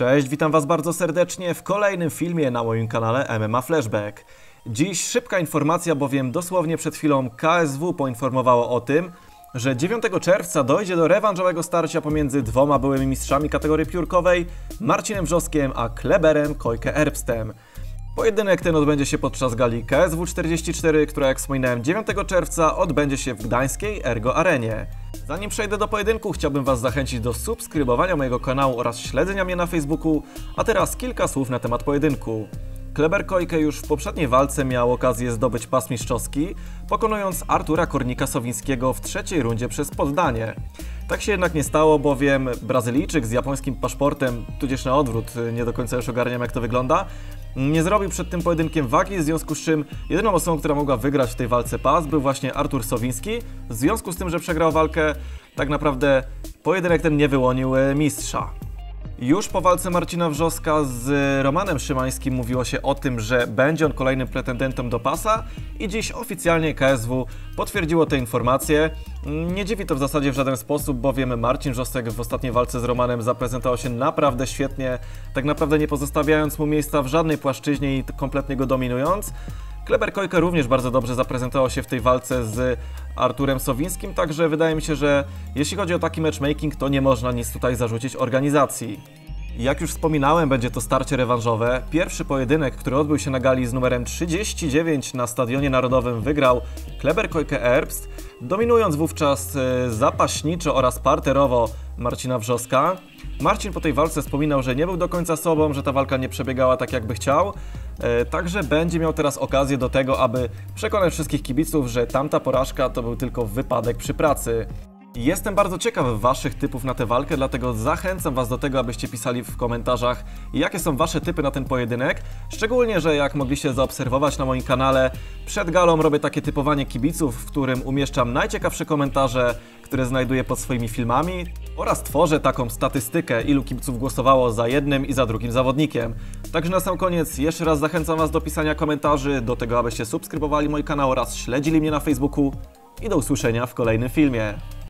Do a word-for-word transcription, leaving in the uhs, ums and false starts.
Cześć, witam Was bardzo serdecznie w kolejnym filmie na moim kanale M M A Flashback. Dziś szybka informacja, bowiem dosłownie przed chwilą K S W poinformowało o tym, że dziewiątego czerwca dojdzie do rewanżowego starcia pomiędzy dwoma byłymi mistrzami kategorii piórkowej, Marcinem Wrzoskiem a Kleberem Koike-Erbstem. Pojedynek ten odbędzie się podczas gali K S W czterdzieści cztery, która, jak wspominałem, dziewiątego czerwca odbędzie się w gdańskiej Ergo Arenie. Zanim przejdę do pojedynku, chciałbym Was zachęcić do subskrybowania mojego kanału oraz śledzenia mnie na Facebooku, a teraz kilka słów na temat pojedynku. Kleber Koike już w poprzedniej walce miał okazję zdobyć pas mistrzowski, pokonując Artura Kornika-Sowińskiego w trzeciej rundzie przez poddanie. Tak się jednak nie stało, bowiem Brazylijczyk z japońskim paszportem, tudzież na odwrót, nie do końca już ogarniam jak to wygląda, nie zrobił przed tym pojedynkiem wagi, w związku z czym jedyną osobą, która mogła wygrać w tej walce pas, był właśnie Artur Sowiński. W związku z tym, że przegrał walkę, tak naprawdę pojedynek ten nie wyłonił mistrza. Już po walce Marcina Wrzoska z Romanem Szymańskim mówiło się o tym, że będzie on kolejnym pretendentem do pasa i dziś oficjalnie K S W potwierdziło te informacje. Nie dziwi to w zasadzie w żaden sposób, bowiem Marcin Wrzosek w ostatniej walce z Romanem zaprezentował się naprawdę świetnie, tak naprawdę nie pozostawiając mu miejsca w żadnej płaszczyźnie i kompletnie go dominując. Kleber Koike również bardzo dobrze zaprezentował się w tej walce z Arturem Sowińskim, także wydaje mi się, że jeśli chodzi o taki matchmaking, to nie można nic tutaj zarzucić organizacji. Jak już wspominałem, będzie to starcie rewanżowe. Pierwszy pojedynek, który odbył się na gali z numerem trzydzieści dziewięć na Stadionie Narodowym, wygrał Kleber Koike-Erbst, dominując wówczas zapaśniczo oraz parterowo Marcina Wrzoska. Marcin po tej walce wspominał, że nie był do końca sobą, że ta walka nie przebiegała tak, jakby chciał. Także będzie miał teraz okazję do tego, aby przekonać wszystkich kibiców, że tamta porażka to był tylko wypadek przy pracy. Jestem bardzo ciekaw Waszych typów na tę walkę, dlatego zachęcam Was do tego, abyście pisali w komentarzach, jakie są Wasze typy na ten pojedynek. Szczególnie, że jak mogliście zaobserwować na moim kanale, przed galą robię takie typowanie kibiców, w którym umieszczam najciekawsze komentarze, które znajduję pod swoimi filmami, oraz tworzę taką statystykę, ilu kibiców głosowało za jednym i za drugim zawodnikiem. Także na sam koniec jeszcze raz zachęcam Was do pisania komentarzy, do tego, abyście subskrybowali mój kanał oraz śledzili mnie na Facebooku i do usłyszenia w kolejnym filmie.